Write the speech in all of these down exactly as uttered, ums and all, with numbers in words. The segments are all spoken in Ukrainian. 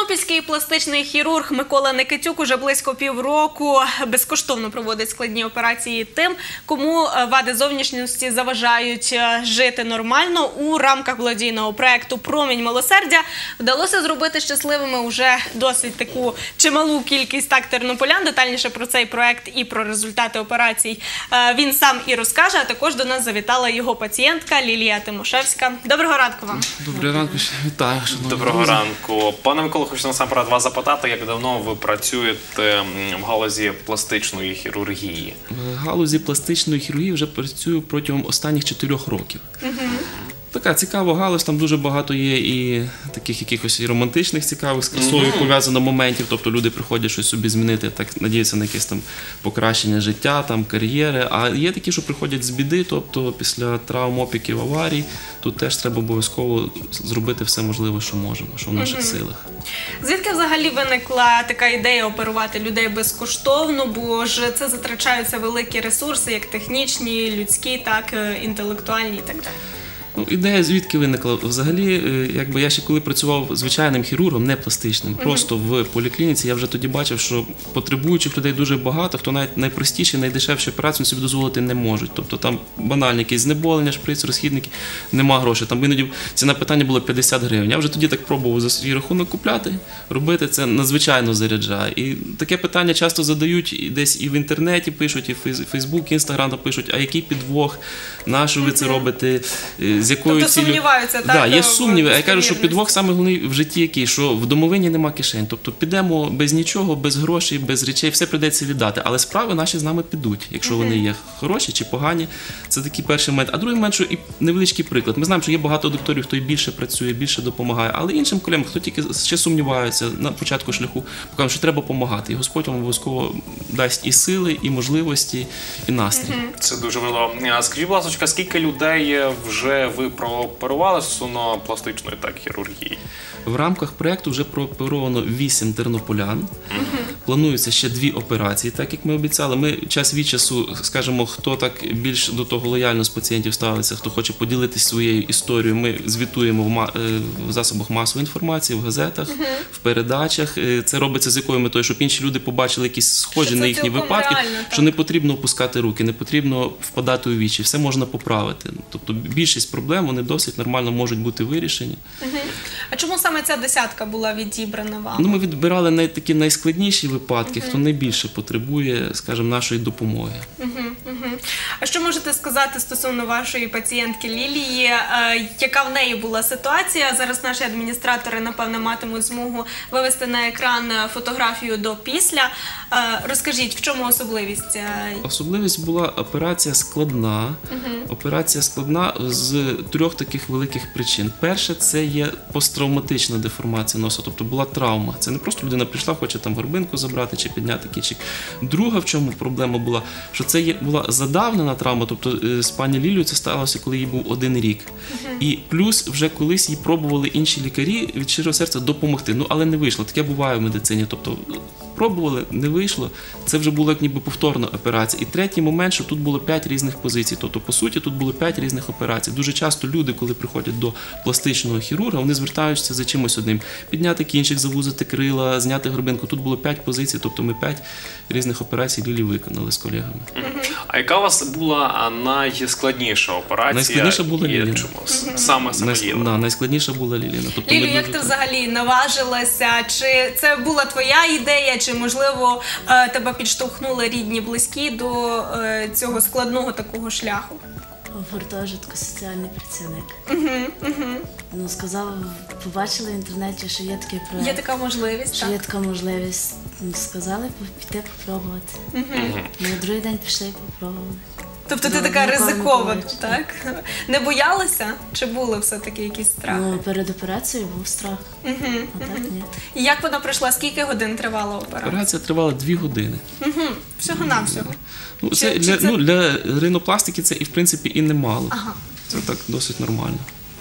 Тернопільський пластичний хірург Микола Никитюк уже близько півроку безкоштовно проводить складні операції тим, кому вади зовнішності заважають жити нормально. У рамках благодійного проєкту «Промінь милосердя» вдалося зробити щасливими уже досить таку чималу кількість так тернополян. Детальніше про цей проєкт і про результати операцій він сам і розкаже, а також до нас завітала його пацієнтка Лілія Тимошевська. Доброго ранку вам. Доброго ранку, вітаю. Доброго ранку. Пане Миколо, хочу насамперед вас запитати, як давно ви працюєте в галузі пластичної хірургії? В галузі пластичної хірургії вже працюю протягом останніх чотирьох років. Угу. Така цікава галузь, там дуже багато є і таких якихось і романтичних цікавих з красою пов'язано моментів, тобто люди приходять щось собі змінити, так надіються на якесь там покращення життя, там кар'єри, а є такі, що приходять з біди, тобто після травм, опіків, аварій, тут теж треба обов'язково зробити все можливе, що можемо, що в наших силах. Звідки взагалі виникла така ідея оперувати людей безкоштовно, бо ж це затрачаються великі ресурси, як технічні, людські, так інтелектуальні і так далі? Ну, ідея звідки виникла? Взагалі, якби я ще коли працював звичайним хірургом, не пластичним, uh-huh. просто в поліклініці, я вже тоді бачив, що потребуючих людей дуже багато, хто навіть найпростіші, найдешевші операції собі дозволити не можуть. Тобто там банальні якісь знеболення, шприц, розхідники, нема грошей. Там іноді ціна питання було п'ятдесят гривень. Я вже тоді так пробував за свій рахунок купляти, робити, це надзвичайно заряджає. І таке питання часто задають, і десь і в інтернеті пишуть, і в Фейсбук, Інстаграм пишуть, а який підвох, на що ви це робите, з якою тобто цілю... сумніваються, так? Так, є сумніви. А я кажу, що підвох саме головний в житті який, що в домовині нема кишень. Тобто підемо без нічого, без грошей, без речей, все прийдеться віддати. Але справи наші з нами підуть, якщо uh-huh. вони є хороші чи погані. Це такий перший момент. А другий момент, що і невеличкий приклад. Ми знаємо, що є багато докторів, хто і більше працює, більше допомагає. Але іншим колегам, хто тільки ще сумнівається на початку шляху, покажуть, що треба допомагати. І Господь вам обов'язково дасть і сили, і можливості, і настрій. Uh-huh. Це дуже важливо. Скажіть, будь ласка, скільки людей вже ви прооперували стосовно пластичної так хірургії? В рамках проєкту вже прооперовано вісім тернополян. Uh-huh. Плануються ще дві операції, так як ми обіцяли. Ми час від часу, скажімо, хто так більш до того лояльно з пацієнтів ставиться, хто хоче поділитися своєю історією, ми звітуємо в, ма... в засобах масової інформації, в газетах, uh-huh. в передачах. Це робиться з якою метою, щоб інші люди побачили якісь схожі що на їхні випадки, реально, що не потрібно опускати руки, не потрібно впадати у вічі, все можна поправити. Тобто більшість проблем, вони досить нормально можуть бути вирішені. Uh-huh. А чому саме ця десятка була відібрана вам? Ну, ми відбирали най, такі найскладніші випадки, uh-huh. хто найбільше потребує, скажімо, нашої допомоги. Uh-huh. Uh-huh. А що можете сказати стосовно вашої пацієнтки Лілії? Е, яка в неї була ситуація? Зараз наші адміністратори, напевно, матимуть змогу вивести на екран фотографію до-після. Е, розкажіть, в чому особливість? Особливість була операція складна. Uh-huh. Операція складна з трьох таких великих причин. Перше, це є посттравматична деформація носа, тобто була травма. Це не просто людина прийшла, хоче там горбинку забрати чи підняти кінчик. Друга, в чому проблема була, що це є, була задавнена травма, тобто з пані Лілією це сталося, коли їй був один рік. Uh-huh. І плюс вже колись їй пробували інші лікарі від щирого серця допомогти, ну але не вийшло. Таке буває в медицині, тобто пробували, не вийшло, це вже була як ніби повторна операція. І третій момент, що тут було п'ять різних позицій, тобто, по суті, тут було п'ять різних операцій. Дуже часто люди, коли приходять до пластичного хірурга, вони звертаються за чимось одним. Підняти кінчик, завузити крила, зняти горбинку. Тут було п'ять позицій, тобто ми п'ять різних операцій Лілі виконали з колегами. Mm-hmm. А яка у вас була найскладніша операція? Найскладніша була Ліліна. Чому? Mm-hmm. Саме саме Найс... Ліліна? Да, найскладніша була Ліліна. Тобто Лілю, як ти взагалі наважилася? Чи це була твоя ідея, чи, можливо, тебе підштовхнули рідні, близькі до цього складного такого шляху? В гуртожитку соціальний працівник. Угу, угу. Ну, сказав, побачили в інтернеті, що є такий проєкт. Є така можливість, що так? Є така можливість. Сказали піти попробувати. Угу. Ми на другий день пішли і попробували. Тобто ти така ризикована, так? Не боялася? Чи були все-таки якісь страхи? Ну, перед операцією був страх. Угу, а так ні. І як вона пройшла? Скільки годин тривала операція? Операція тривала дві години. Угу. Всього-навсього? Ну, це чи, для, чи це... ну, для ринопластики це і, в принципі, і немало. Ага. Це так досить нормально.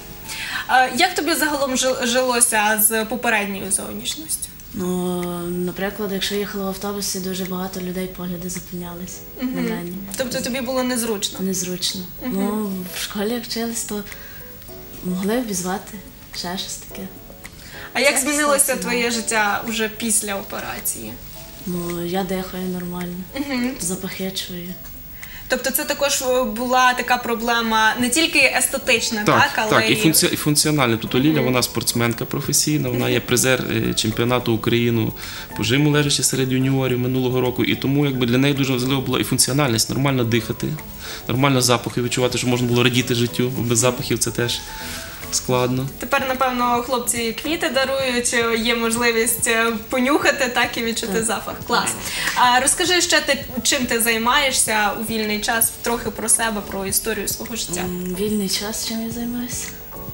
А як тобі загалом жилося з попередньою зовнішністю? Ну, наприклад, якщо їхала в автобусі, дуже багато людей погляди зупинялись угу. на мене. Тобто тобі було незручно? Незручно. Угу. Ну, в школі як вчились, то могли обізвати, ще щось таке. А як Це змінилося все твоє життя уже після операції? Ну, я дихаю нормально, запахи чую. Тобто це також була така проблема не тільки естетична, так, Так, але так, і, й... функці... і функціональна. Тобто Ліля, вона спортсменка професійна, вона є призер е, чемпіонату України по жиму лежачи серед юніорів минулого року. І тому якби для неї дуже важливо була і функціональність, нормально дихати, нормально запахи відчувати, щоб можна було радіти життю, бо без запахів це теж складно. Тепер, напевно, хлопці квіти дарують, є можливість понюхати, так, і відчути запах. Клас. А розкажи ще, ти, чим ти займаєшся у вільний час, трохи про себе, про історію свого життя. М, Вільний час, чим я займаюся?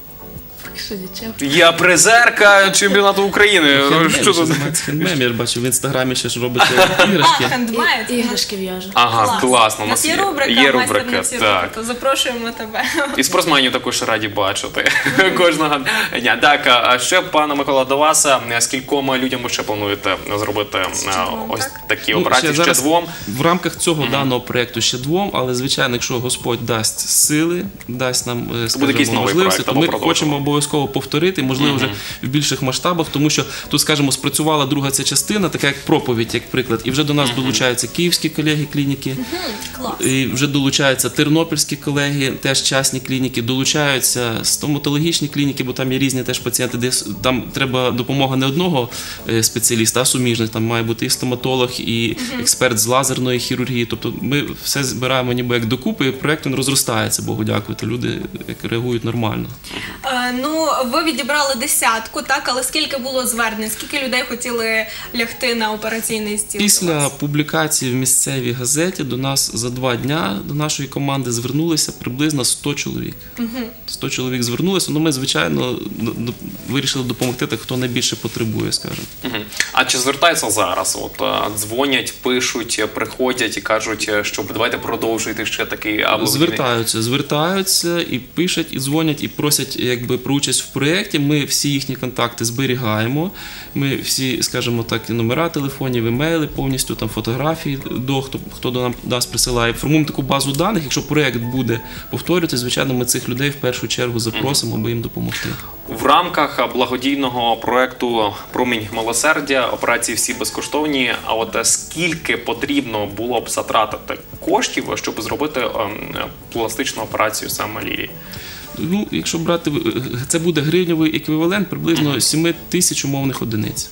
Поки що нічим. Я призерка чемпіонату України. Хендмейд, Що що тут? займається хендмейдом. Я ж бачив в інстаграмі ще ж робите іграшки. А, хендмейд. І- Іграшки в'яжу. Ага, класно. У нас є рубрика, є «Майстер на рубрика, всі так. руки», то запрошуємо тебе. І спортсменів також раді бачити кожного дня. Так, а ще, пане Микола, до вас, а, з кількома людям ви ще плануєте зробити а, двом, ось так? такі Ну, операції, ще зараз двом? В рамках цього даного проєкту ще двом, але, звичайно, якщо Господь дасть сили, дасть нам, е, скажімо, якийсь новий можливості, проект, то або ми продовжимо. хочемо обов'язково повторити, можливо, вже в більших масштабах, тому що тут, скажімо, спрацювала друга ця частина, така як проповідь, як приклад, і вже до нас долучаються київські колеги клініки, Клас. і вже долучаються тернопільські колеги, теж частні клініки, долучаються стоматологічні клініки, бо там є різні теж пацієнти, де с- там треба допомога не одного е, спеціаліста, а суміжних. Там має бути і стоматолог, і експерт з лазерної хірургії. Тобто ми все збираємо ніби як докупи, і проєкт він розростається, Богу дякувати. Люди як реагують нормально. Е, Ну, ви відібрали десятку, так, але скільки було звернень? Скільки людей хотіли лягти на операційний стіл? до Після вас? публікації в місцевій газеті до нас за два дня до нашої команди звернулися приблизно сто чоловік. сто чоловік звернулися, ну ми, звичайно, д- д- вирішили допомогти тих, хто найбільше потребує, скажімо. Мгм. А чи звертаються зараз? От а, дзвонять, пишуть, приходять і кажуть, що давайте продовжуйте ще такий або Звертаються, звертаються і пишуть, і дзвонять, і просять якби про участь в проєкті. Ми всі їхні контакти зберігаємо. Ми всі, скажімо так, і номера телефонів, імейли, повністю там фотографії до хто, хто до нам- нас присилає. Формуємо таку базу даних. Якщо проєкт буде повторюватися, звичайно, ми цих людей в першу чергу запросимо, аби їм допомогти. В рамках благодійного проекту «Промінь милосердя» операції всі безкоштовні. А от е, скільки потрібно було б затратити коштів, щоб зробити ем, пластичну операцію саме Лілії? Ну, якщо брати, е, це буде гривневий еквівалент приблизно сім тисяч умовних одиниць.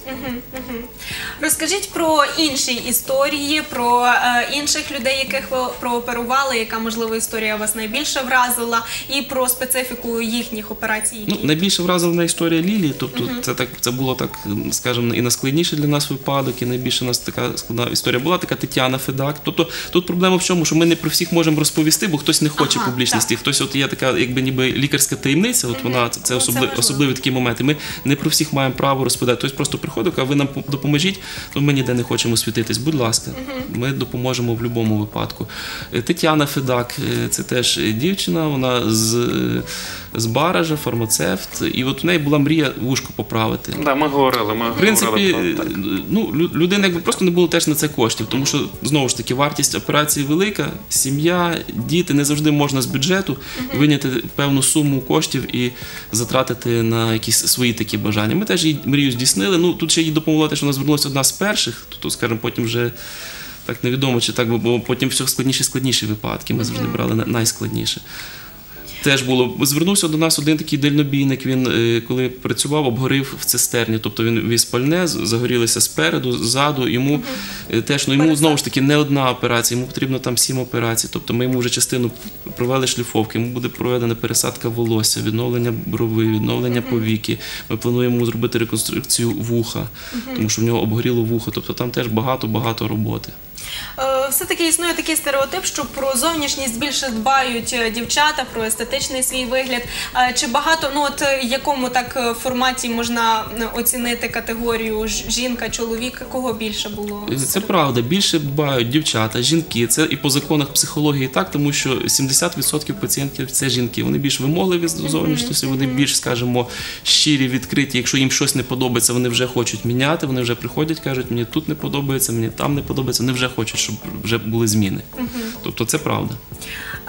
Розкажіть про інші історії, про е, інших людей, яких ви прооперували, яка, можливо, історія вас найбільше вразила, і про специфіку їхніх операцій. Ну, які- найбільше вразила мене історія Лілії, тобто це так це було так, скажімо, і найскладніший для нас випадок, і найбільше у нас така складна історія була така Тетяна Федак. Тобто тут проблема в чому, що ми не про всіх можемо розповісти, бо хтось не хоче Ага, публічності, хтось от є така, якби ніби лікарська таємниця. От вона це, це Ну, особли, важливо. особливі такі моменти. Ми не про всіх маємо право розповідати. Хтось просто приходить, а ви нам допоможіть, то ми ніде не хочемо світитись. Будь ласка, ми допоможемо в будь-якому випадку. Е, Тетяна Федак, е, це теж дівчина, вона з, е, з Баража, фармацевт, і от у неї була мрія вушко поправити. Да, ми говорили, ми В принципі, говорили про так. ну, лю- людина якби просто не було теж на це коштів, тому що, знову ж таки, вартість операції велика, сім'я, діти, не завжди можна з бюджету виняти певну суму коштів і затратити на якісь свої такі бажання. Ми теж її мрію здійснили. Ну, тут ще їй допомогла те, що вона звернулася одна з перших, то, скажімо, потім вже так невідомо, чи так, бо потім все складніші складніші випадки, ми завжди брали на- найскладніше. Теж було. Звернувся до нас один такий дальнобійник, він, е, коли працював, обгорів в цистерні. Тобто він віз пальне, з- загорілося спереду, ззаду. Йому е, теж, ну йому знову ж таки не одна операція, йому потрібно там сім операцій. Тобто ми йому вже частину провели шліфовки, йому буде проведена пересадка волосся, відновлення брови, відновлення повіки. Ми плануємо йому зробити реконструкцію вуха, тому що в нього обгоріло вухо. Тобто там теж багато-багато роботи. Е, Все-таки існує такий стереотип, що про зовнішність більше дбають е, дівчата, про естетичний свій вигляд. Е, Чи багато, ну от е, якому так е, форматі можна е, оцінити категорію ж- жінка, чоловік, кого більше було? Це правда. Більше дбають дівчата, жінки. Це і по законах психології так, тому що сімдесят відсотків пацієнтів це жінки. Вони більш вимогливі з зовнішністю, вони більш, скажімо, щирі, відкриті. Якщо їм щось не подобається, вони вже хочуть міняти, вони вже приходять, кажуть, мені тут не подобається, мені там не подобається. Вони вже хочуть, щоб вже були зміни. Тобто це правда.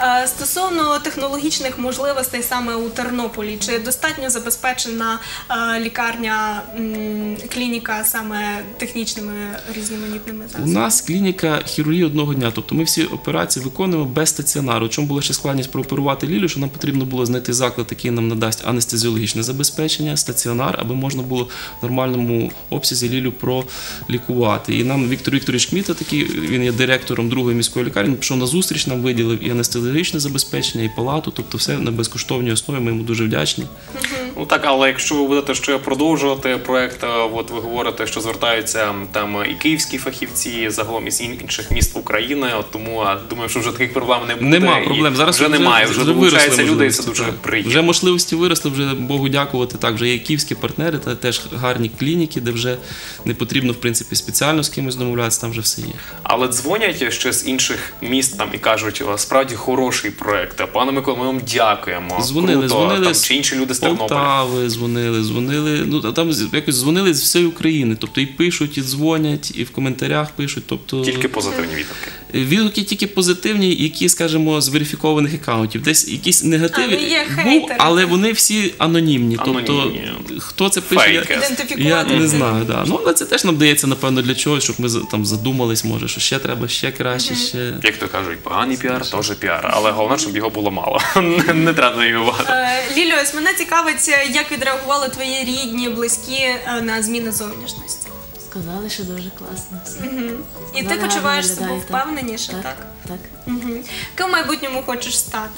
Е, Стосовно технологічних можливостей саме у Тернополі, чи достатньо забезпечена е, лікарня, м, клініка саме технічними різноманітними У засобами? нас клініка хірургії одного дня, тобто ми всі операції виконуємо без стаціонару. У чому була ще складність прооперувати Лілю, що нам потрібно було знайти заклад, який нам надасть анестезіологічне забезпечення, стаціонар, аби можна було в нормальному обсязі Лілю пролікувати. І нам Віктор Вікторович Кміта, такий, він є директором другої міської лікарні, він пішов на зустріч, нам виділив і анестезіологічне забезпечення, і палату, тобто все на безкоштовній основі, ми йому дуже вдячні. Ну так, але якщо ви будете ще продовжувати проект, от ви говорите, що звертаються там і київські фахівці, загалом із інших міст України, от тому а, думаю, що вже таких проблем не буде. Нема і проблем. Зараз вже немає, вже, вже долучаються виросли люди, і це можливості, дуже так. приємно. Вже можливості виросли, вже Богу дякувати. Так, вже є київські партнери, та теж гарні клініки, де вже не потрібно в принципі спеціально з кимось домовлятися, там вже все є. Але дзвонять ще з інших міст там і кажуть, о, справді хороший проект. Пане Миколо, ми вам дякуємо. Дзвонили, Круто. дзвонили Там, з чи інші люди з Тернополя. Полтави, дзвонили, дзвонили. Ну а там якось дзвонили з всієї України. Тобто і пишуть, і дзвонять, і в коментарях пишуть. Тобто Тільки позитивні відгуки. відгуки тільки позитивні, які, скажімо, з верифікованих аккаунтів. Десь якісь негативи Але є був, хейтери. але вони всі анонімні. Анонімні. Тобто хто це пише? Фейки. Я... Ідентифікувати. Я не знаю, да. Ну, але це теж нам дається, напевно, для чогось, щоб ми за- там задумались, може, що ще треба, ще краще, ще. Як то кажуть, поганий піар, теж піар. Але головне, щоб його було мало. Не- Не треба його багато. Е, Лілю, ось мене цікавить, як відреагували твої рідні, близькі е, на зміни зовнішності. Сказали, що дуже класно все. І ти Гарно почуваєш виглядає, себе так. впевненіше, так? Так, так. Мгм. Ким в майбутньому хочеш стати?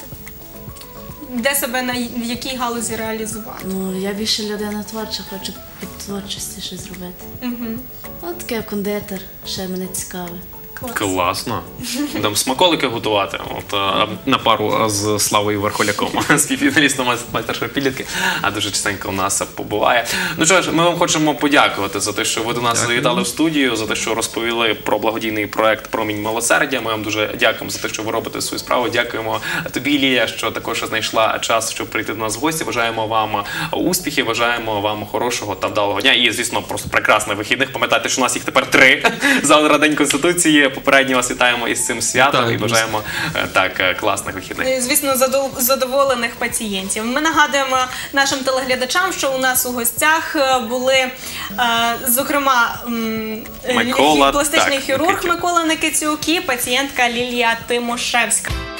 Де себе на й- в якій галузі реалізувати? Ну, я більше людина творча, хочу під творчості щось зробити. Мгм. От таке кондитер, ще мене цікаве. Клас. Класно. Там смаколики готувати. От а, на пару з Славою Верхоляком, співфіналістом майстершої підлітки, а дуже частенько у нас побуває. Ну що ж, ми вам хочемо подякувати за те, що ви до нас Дякую. завітали в студію, за те, що розповіли про благодійний проект Промінь милосердя. Ми вам дуже дякуємо за те, що ви робите свою справу. Дякуємо тобі, Лілія, що також знайшла час, щоб прийти до нас в гості. Бажаємо вам успіхів, бажаємо вам хорошого та вдалого дня. І, звісно, просто прекрасних вихідних. Пам'ятайте, що у нас їх тепер три. Завтра День Конституції. Попередньо вас вітаємо із цим святом Вітаю, і бажаємо е, так е, класних вихідних. Ну і, звісно, задов- задоволених пацієнтів. Ми нагадуємо нашим телеглядачам, що у нас у гостях е, були, е, зокрема, м, е, Микола, пластичний так, хірург Никитюк. Микола Никитюк і пацієнтка Лілія Тимошевська.